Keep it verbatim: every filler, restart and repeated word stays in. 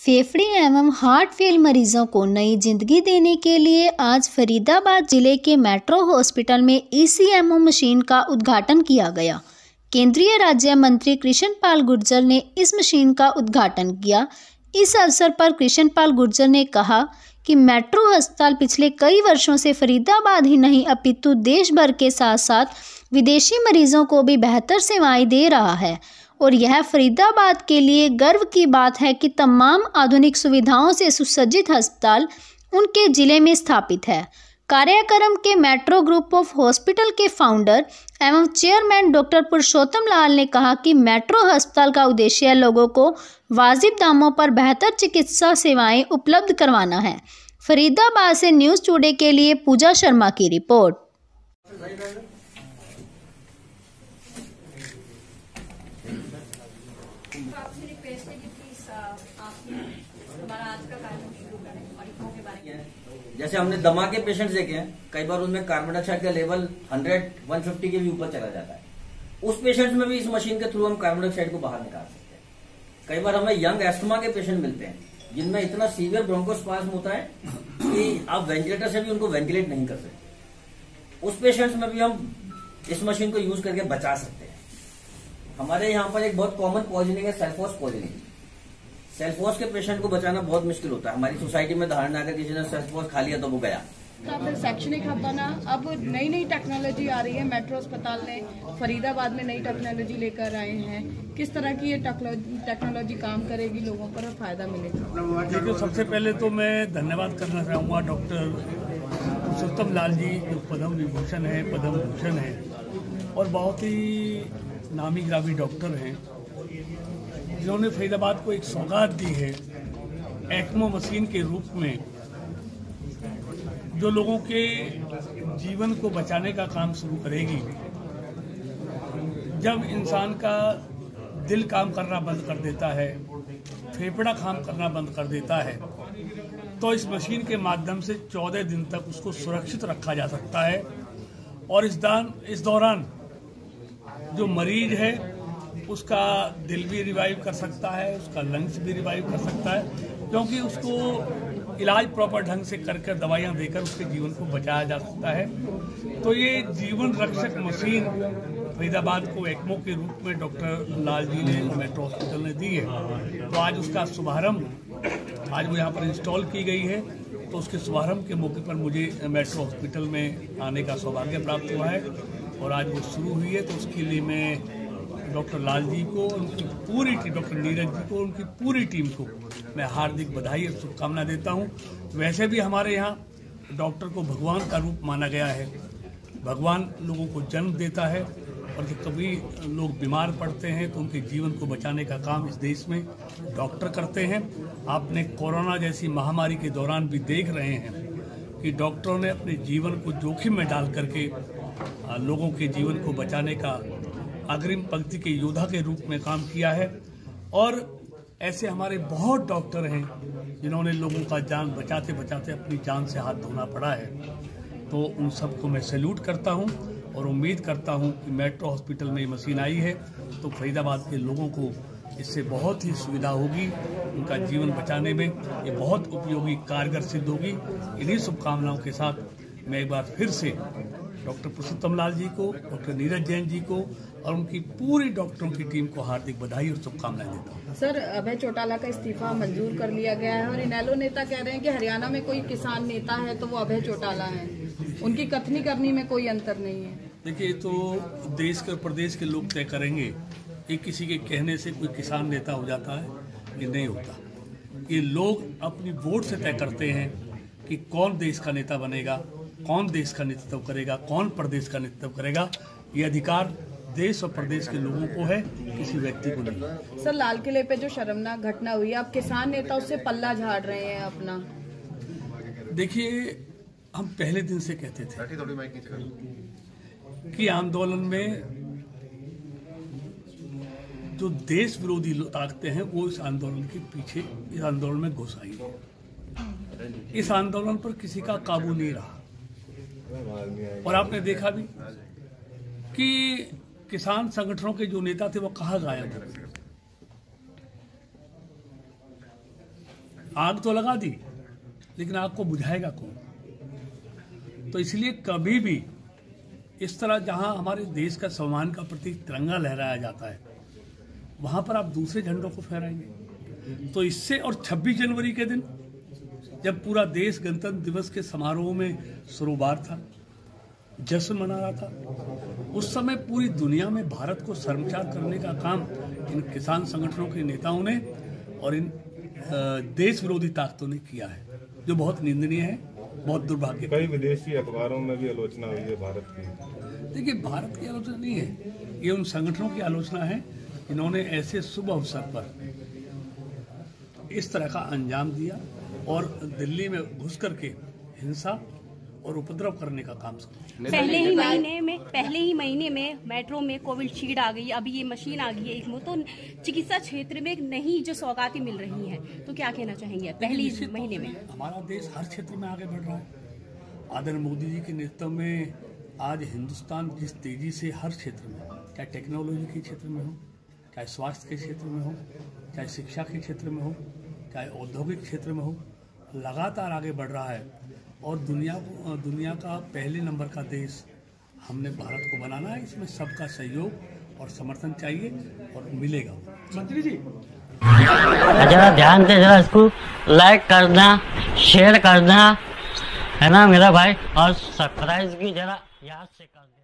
फेफड़े एवं heart fail मरीजों को नई जिंदगी देने के लिए आज फरीदाबाद जिले के मेट्रो हॉस्पिटल में ईसीएमओ मशीन का उद्घाटन किया गया। केंद्रीय राज्य मंत्री कृष्ण पाल गुर्जर ने इस मशीन का उद्घाटन किया। इस अवसर पर कृष्ण पाल गुर्जर ने कहा कि मेट्रो अस्पताल पिछले कई वर्षों से फरीदाबाद ही नहीं अपितु देश भर के साथ साथ विदेशी मरीजों को भी बेहतर सेवाएं दे रहा है और यह फरीदाबाद के लिए गर्व की बात है कि तमाम आधुनिक सुविधाओं से सुसज्जित अस्पताल उनके जिले में स्थापित है। कार्यक्रम के मेट्रो ग्रुप ऑफ हॉस्पिटल के फाउंडर एवं चेयरमैन डॉक्टर पुरुषोत्तम लाल ने कहा कि मेट्रो अस्पताल का उद्देश्य लोगों को वाजिब दामों पर बेहतर चिकित्सा सेवाएं उपलब्ध करवाना है। फरीदाबाद से न्यूज़ टुडे के लिए पूजा शर्मा की रिपोर्ट। आपसे रिक्वेस्ट है कि प्लीज आप हमारा आज का कार्यक्रम शुरू करें और इको के बारे में। जैसे हमने दमा के पेशेंट्स देखे हैं, कई बार उनमें कार्बन डाइऑक्साइड का लेवल हंड्रेड वन फिफ्टी के भी ऊपर चला जाता है। उस पेशेंट्स में भी इस मशीन के थ्रू हम कार्बन डाइऑक्साइड को बाहर निकाल सकते हैं। कई बार हमें यंग एस्थमा के पेशेंट मिलते हैं जिनमें इतना सीवियर ब्रोंकोस्पाज्म होता है कि आप वेंटिलेटर से भी उनको वेंटिलेट नहीं कर सकते। उस पेशेंट्स में भी हम इस मशीन को यूज करके बचा सकते हैं। हमारे यहाँ पर एक बहुत कॉमन पॉइजनिंग है सेल्फोस पॉइजनिंग। सेल्फोस के पेशेंट को बचाना बहुत मुश्किल होता है। हमारी सोसाइटी में धारणा अगर किसी ने सेल्फोस खा लिया तो वो गया। फिर शैक्षणिक हब्बाना अब नई नई टेक्नोलॉजी आ रही है। मेट्रो अस्पताल ने फरीदाबाद में नई टेक्नोलॉजी लेकर आए हैं। किस तरह की ये टेक्नोलॉजी काम करेगी, लोगों पर फायदा मिलेगा? देखिए, सबसे पहले तो मैं धन्यवाद करना चाहूँगा डॉक्टर पुरुषोत्तम लाल जी, जो पद्म विभूषण है, पद्म भूषण है और बहुत ही नामी गिरामी डॉक्टर हैं, जिन्होंने फरीदाबाद को एक सौगात दी है एक्मो मशीन के रूप में, जो लोगों के जीवन को बचाने का काम शुरू करेगी। जब इंसान का दिल काम करना बंद कर देता है, फेफड़ा काम करना बंद कर देता है, तो इस मशीन के माध्यम से चौदह दिन तक उसको सुरक्षित रखा जा सकता है और इस दान इस दौरान जो मरीज है उसका दिल भी रिवाइव कर सकता है, उसका लंग्स भी रिवाइव कर सकता है, क्योंकि उसको इलाज प्रॉपर ढंग से कर कर दवाइयाँ देकर उसके जीवन को बचाया जा सकता है। तो ये जीवन रक्षक मशीन फरीदाबाद को एक्मो के रूप में डॉक्टर लाल जी ने मेट्रो हॉस्पिटल ने दी है। तो आज उसका शुभारंभ आज वो यहाँ पर इंस्टॉल की गई है। तो उसके शुभारंभ के मौके पर मुझे मेट्रो हॉस्पिटल में आने का सौभाग्य प्राप्त हुआ है और आज वो शुरू हुई है। तो उसके लिए मैं डॉक्टर लाल जी को, उनकी पूरी टीम, डॉक्टर नीरज जी को, उनकी पूरी टीम को मैं हार्दिक बधाई और शुभकामना देता हूं। वैसे भी हमारे यहाँ डॉक्टर को भगवान का रूप माना गया है। भगवान लोगों को जन्म देता है और जब कभी लोग बीमार पड़ते हैं तो उनके जीवन को बचाने का काम इस देश में डॉक्टर करते हैं। आपने कोरोना जैसी महामारी के दौरान भी देख रहे हैं कि डॉक्टरों ने अपने जीवन को जोखिम में डाल करके लोगों के जीवन को बचाने का अग्रिम पंक्ति के योद्धा के रूप में काम किया है। और ऐसे हमारे बहुत डॉक्टर हैं जिन्होंने लोगों का जान बचाते बचाते अपनी जान से हाथ धोना पड़ा है। तो उन सबको मैं सैल्यूट करता हूं और उम्मीद करता हूं कि मेट्रो हॉस्पिटल में ये मशीन आई है तो फरीदाबाद के लोगों को इससे बहुत ही सुविधा होगी, उनका जीवन बचाने में ये बहुत उपयोगी कारगर सिद्ध होगी। इन्हीं शुभकामनाओं के साथ मैं एक बार फिर से डॉक्टर पुरुषोत्तम लाल जी को, डॉक्टर नीरज जैन जी को और उनकी पूरी डॉक्टरों की टीम को हार्दिक बधाई और शुभकामनाएं देता हूँ। सर, अभय चौटाला का इस्तीफा मंजूर कर लिया गया है और इनेलो नेता कह रहे हैं कि हरियाणा में कोई किसान नेता है तो वो अभय चौटाला है। उनकी कथनी करनी में कोई अंतर नहीं है। देखिए, तो देश के प्रदेश के लोग तय करेंगे। ये किसी के कहने से कोई किसान नेता हो जाता है, ये नहीं होता। ये लोग अपनी वोट से तय करते हैं कि कौन देश का नेता बनेगा, कौन देश का नेतृत्व करेगा, कौन प्रदेश का नेतृत्व करेगा। ये अधिकार देश और प्रदेश के लोगों को है, किसी व्यक्ति को नहीं। सर, लाल किले पे जो शर्मनाक घटना हुई, अब किसान नेता उससे पल्ला झाड़ रहे हैं अपना। देखिए, हम पहले दिन से कहते थे कि आंदोलन में जो देश विरोधी ताकतें हैं वो इस आंदोलन के पीछे, इस आंदोलन में घुस आई है। इस आंदोलन पर किसी का काबू नहीं रहा और आपने देखा भी कि किसान संगठनों के जो नेता थे वो कहाँ गायब हो गए। आग तो लगा दी, लेकिन आग को बुझाएगा कौन? तो इसलिए कभी भी इस तरह जहां हमारे देश का सम्मान का प्रतीक तिरंगा लहराया जाता है, वहां पर आप दूसरे झंडों को फहराएंगे। तो इससे, और छब्बीस जनवरी के दिन जब पूरा देश गणतंत्र दिवस के समारोह में सरोबार था, जश्न मना रहा था, उस समय पूरी दुनिया में भारत को शर्मसार करने का काम इन किसान संगठनों के नेताओं ने और इन देश विरोधी ताकतों ने किया है, जो बहुत निंदनीय है, बहुत दुर्भाग्य। कई विदेशी अखबारों में भी आलोचना हुई है भारत की। देखिए, भारत की आलोचना नहीं है, ये उन संगठनों की आलोचना है जिन्होंने ऐसे शुभ अवसर पर इस तरह का अंजाम दिया और दिल्ली में घुस करके हिंसा और उपद्रव करने का काम किया। पहले ही महीने में पहले ही महीने में मेट्रो में कोविशील्ड आ गई, अभी ये मशीन आ गई है इक्मो, तो चिकित्सा क्षेत्र में नई जो सौगातें मिल रही हैं, तो क्या कहना चाहेंगे? पहले ही महीने में हमारा देश हर क्षेत्र में आगे बढ़ रहा है। आदरणीय मोदी जी के नेतृत्व में आज हिंदुस्तान जिस तेजी से हर क्षेत्र में, चाहे टेक्नोलॉजी के क्षेत्र में हो, चाहे स्वास्थ्य के क्षेत्र में हो, चाहे शिक्षा के क्षेत्र में हो, चाहे औद्योगिक क्षेत्र में हो, लगातार आगे बढ़ रहा है और दुनिया दुनिया का पहले नंबर का देश हमने भारत को बनाना है। इसमें सबका सहयोग और समर्थन चाहिए और मिलेगा। मंत्री जी जरा ध्यान से जरा इसको लाइक करना, शेयर करना, है ना मेरा भाई, और सब्सक्राइब भी जरा याद से कर देना।